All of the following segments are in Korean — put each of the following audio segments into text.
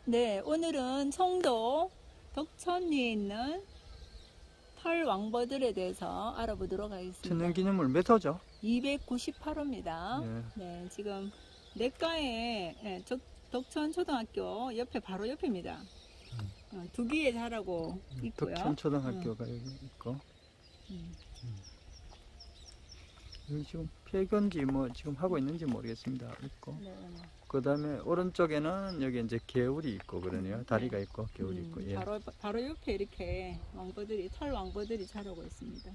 네, 오늘은 청도 덕천리에 있는 털 왕버들에 대해서 알아보도록 하겠습니다. 천연기념물 몇 호죠? 298호입니다. 네. 네, 지금 내과에 덕천초등학교 옆에 바로 옆입니다. 두 기에 자라고 있고요. 덕천초등학교가 여기 있고 여기 지금 폐견지 뭐 지금 하고 있는지 모르겠습니다. 있고 네. 그 다음에 오른쪽에는 여기 이제 개울이 있고 그러네요. 다리가 있고 개울이 있고. 예. 바로 옆에 이렇게 털 왕버들이 자라고 있습니다.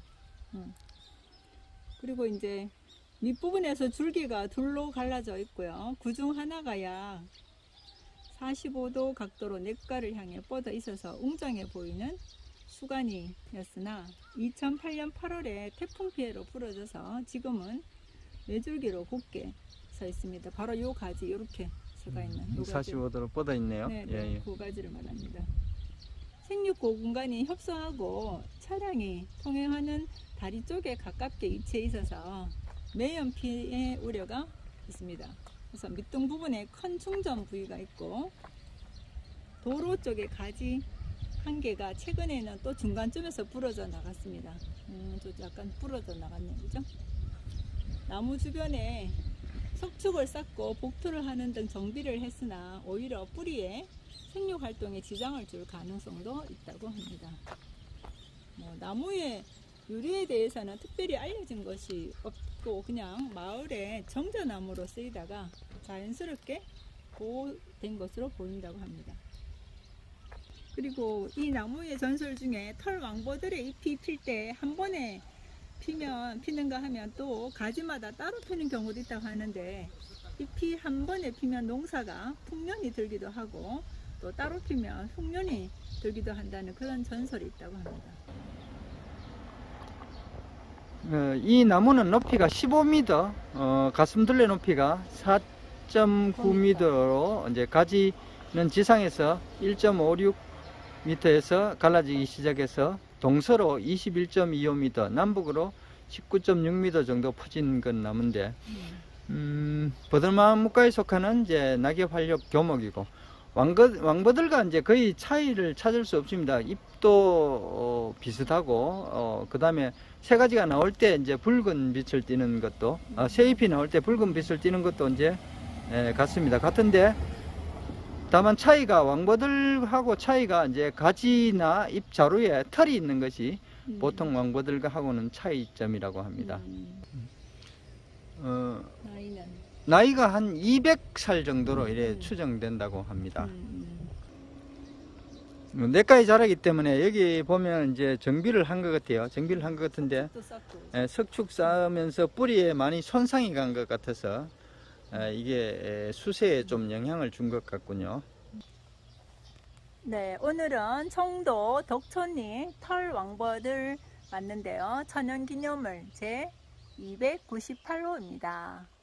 그리고 이제 밑부분에서 줄기가 둘로 갈라져 있고요. 그중 하나가 약 45도 각도로 냇가를 향해 뻗어 있어서 웅장해 보이는 수간이였으나 2008년 8월에 태풍 피해로 부러져서 지금은 매줄기로 곧게 서 있습니다. 바로 요 가지 이렇게 서가 있는 요 45도로 뻗어 있네요. 네, 예, 예. 그 가지를 말합니다. 생육고 공간이 협소하고 차량이 통행하는 다리 쪽에 가깝게 위치해 있어서 매연 피해 우려가 있습니다. 그래서 밑둥 부분에 큰 충전 부위가 있고 도로 쪽에 가지 한 개가 최근에는 또 중간쯤에서 부러져 나갔습니다. 좀 약간 부러져 나갔네요, 그죠? 나무 주변에 석축을 쌓고 복토를 하는 등 정비를 했으나 오히려 뿌리에 생육 활동에 지장을 줄 가능성도 있다고 합니다. 나무의 유래에 대해서는 특별히 알려진 것이 없고 그냥 마을의 정자나무로 쓰이다가 자연스럽게 보호된 것으로 보인다고 합니다. 그리고 이 나무의 전설 중에 털 왕버들의 잎이 필 때 한 번에 피는가 하면 또 가지마다 따로 피는 경우도 있다고 하는데 잎이 한 번에 피면 농사가 풍년이 들기도 하고 또 따로 피면 흉년이 들기도 한다는 그런 전설이 있다고 합니다. 이 나무는 높이가 15m, 가슴둘레 높이가 4.9m로 이제 가지는 지상에서 1.56m에서 갈라지기 시작해서 동서로 21.25m, 남북으로 19.6m 정도 퍼진 건 나무인데, 버들나무과에 속하는 이제 낙엽 활력 교목이고, 왕버들과 이제 거의 차이를 찾을 수 없습니다. 잎도 비슷하고, 그 다음에 새 가지가 나올 때 이제 붉은 빛을 띠는 것도, 새 잎이 나올 때 붉은 빛을 띠는 것도 이제 같습니다. 같은데, 다만 차이가 왕버들하고 차이가 이제 가지나 잎 자루에 털이 있는 것이 보통 왕버들과 하고는 차이점이라고 합니다. 나이가 한 200살 정도로 이래 추정된다고 합니다. 냇가에 자라기 때문에 여기 보면 이제 정비를 한 것 같아요. 정비를 한 것 같은데 석축 쌓으면서 뿌리에 많이 손상이 간 것 같아서 이게 수세에 좀 영향을 준 것 같군요. 네, 오늘은 청도 덕천리 털 왕버들 봤는데요. 천연기념물 제 298호입니다.